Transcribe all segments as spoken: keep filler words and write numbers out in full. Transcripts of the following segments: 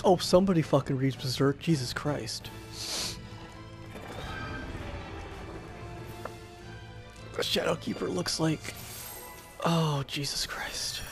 Oh, somebody fucking reads Berserk. Jesus Christ. The Shadowkeeper looks like... Oh, Jesus Christ.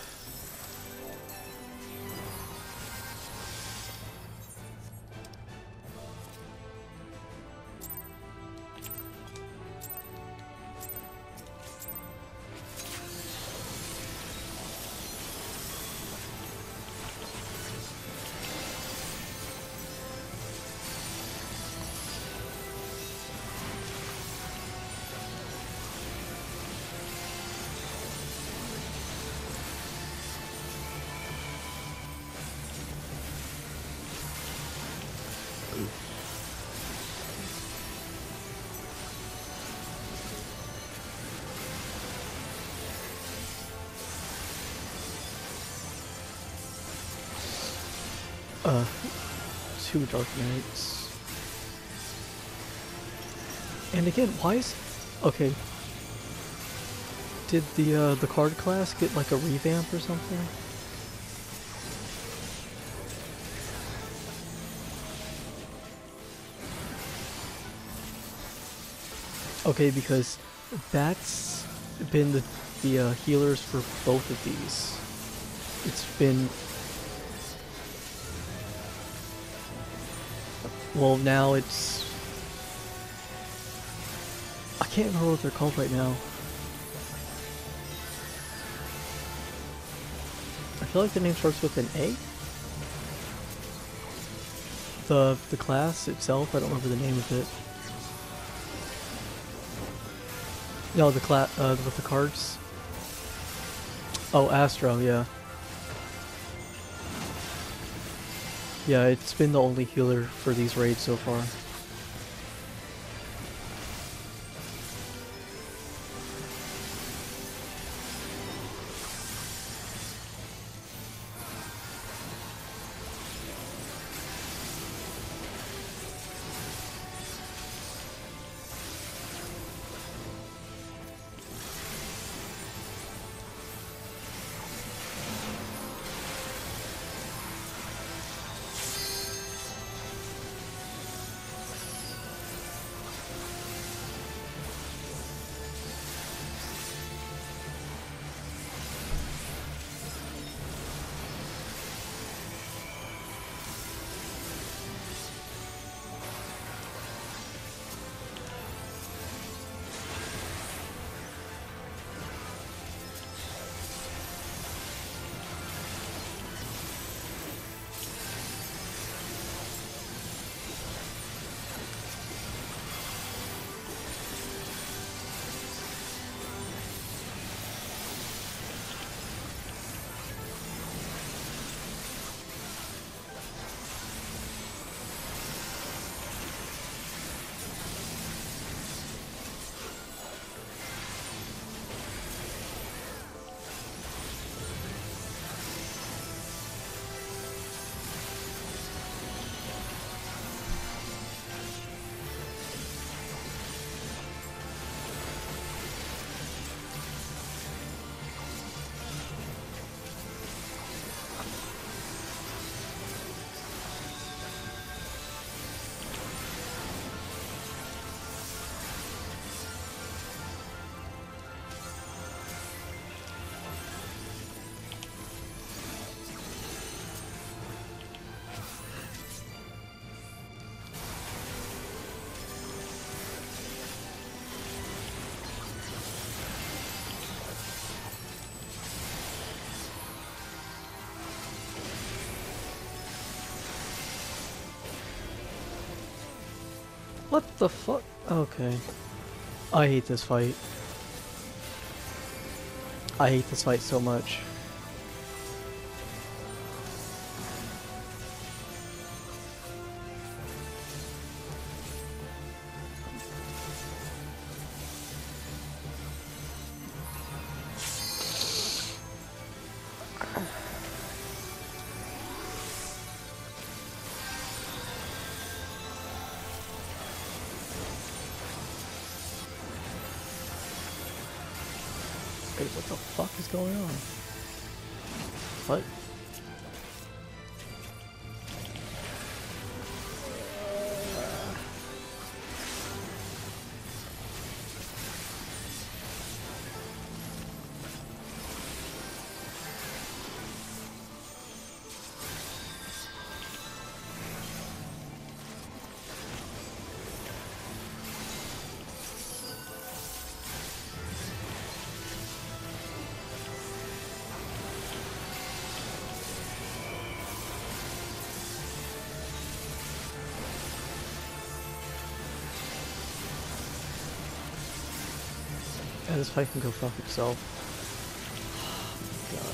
Uh, two Dark Knights. And again, why is... Okay. Did the, uh, the card class get like a revamp or something? Okay, because that's been the, the uh, healers for both of these. It's been... Well, now it's... I can't remember what they're called right now. I feel like the name starts with an A? The, the class itself, I don't remember the name of it. No, the cla- uh, with the cards. Oh, Astro, yeah. Yeah, it's been the only healer for these raids so far. What the fuck? Okay. I hate this fight. I hate this fight so much. Wait, what the fuck is going on? What? And this fight can go fuck himself. God.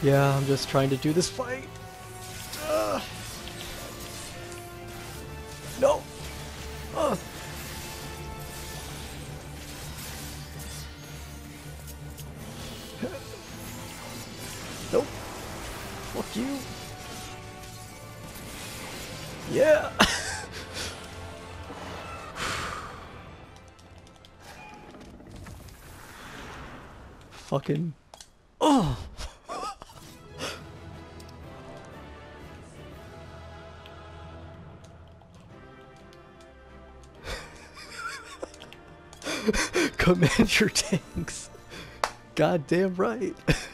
Yeah, I'm just trying to do this fight. Uh, no. Uh. Nope. Fuck you. Yeah. Fucking. Oh. Command your tanks. Goddamn right.